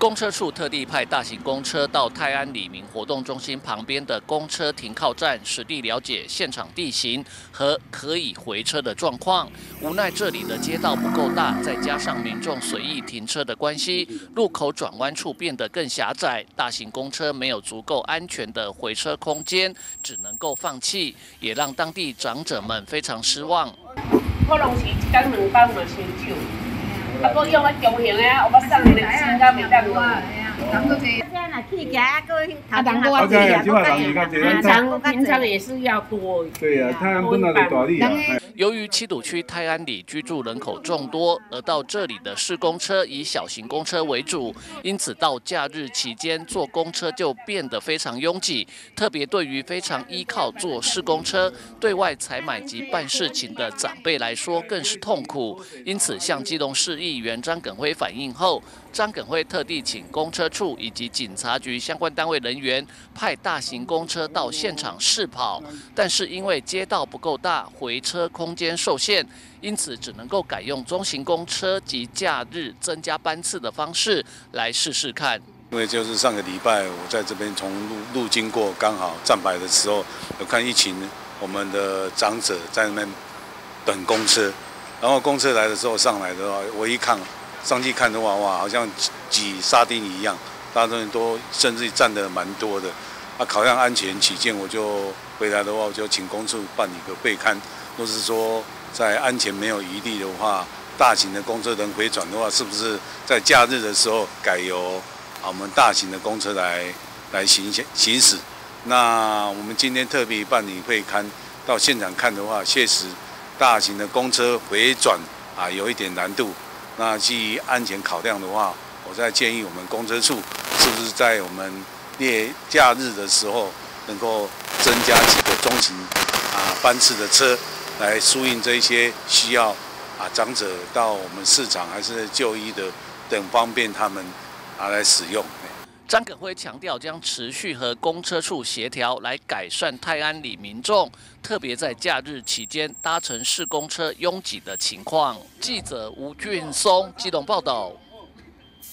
公车处特地派大型公车到泰安里民活动中心旁边的公车停靠站，实地了解现场地形和可以回车的状况。无奈这里的街道不够大，再加上民众随意停车的关系，路口转弯处变得更狭窄，大型公车没有足够安全的回车空间，只能够放弃，也让当地长者们非常失望。 可能是一天2班嘛先少。 啊，佫用啊中型的啊，我送你的新加袂当用。人都这，现在若去行啊，佫头前我平常也是要多。 对呀，泰安本来就大里啊。 由于七堵区泰安里居住人口众多，而到这里的市公车以小型公车为主，因此到假日期间坐公车就变得非常拥挤。特别对于非常依靠坐市公车对外采买及办事情的长辈来说，更是痛苦。因此，向基隆市议员张耿辉反映后，张耿辉特地请公车处以及警察局相关单位人员派大型公车到现场试跑，但是因为街道不够大，回车空间受限，因此只能够改用中型公车及假日增加班次的方式来试试看。 因为就是上个礼拜我在这边从路经过，刚好站牌的时候，有看一群我们的长者在那边等公车，然后公车来的时候上来的话，我一看上去看的话，哇，好像挤沙丁一样，大家都甚至站得蛮多的。考量安全起见，我就回来的话，我就请公处办理个备刊。若是说在安全没有疑虑的话，大型的公车能回转的话，是不是在假日的时候改由我们大型的公车来行驶？那我们今天特别办理备刊，到现场看的话，确实大型的公车回转有一点难度。那基于安全考量的话，我再建议我们公车处是不是在我们假日的时候，能够增加几个中型班次的车，来疏运这一些需要长者到我们市场还是就医的等，方便他们来使用。 张耿辉强调，将持续和公车处协调，来改善泰安里民众，特别在假日期间搭乘市公车拥挤的情况。记者吴俊松基隆报道。